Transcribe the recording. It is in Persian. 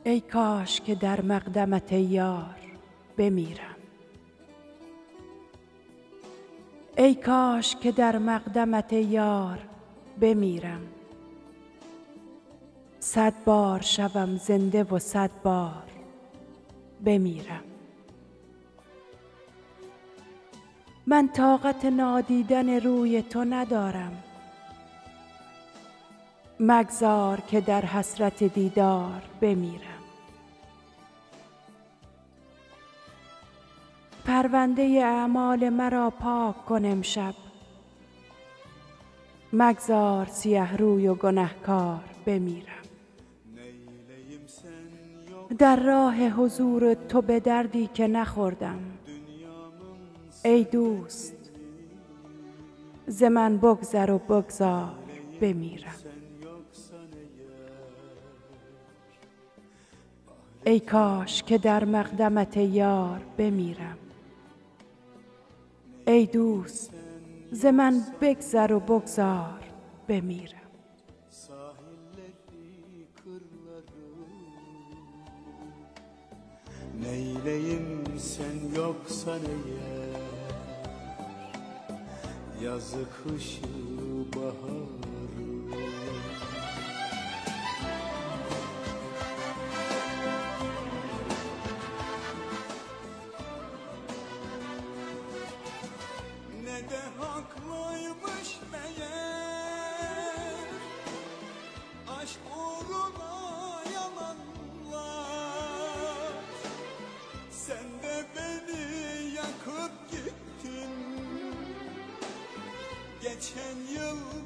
ای کاش که در مقدمت یار بمیرم. ای کاش که در مقدمت یار بمیرم. 100 بار شوم زنده و 100 بار بمیرم. من طاقت نادیدن روی تو ندارم. مگذار که در حسرت دیدار بمیرم. پرونده اعمال مرا پاک کن امشب. مگذار سیه روی و گنهکار بمیرم. در راه حضور تو به دردی که نخوردم، ای دوست ز من بگذر و بگذار بمیرم. ای کاش که در مقدمت یار بمیرم. ای دوست ز من بگذر و بگذار بمیرم. Neyleyim sen yoksan eğer, yazı kışı baharı. Ne de haklıymış meğer, aşk uğruna yalanlar. Sen de beni yakıp gittin geçen yıl.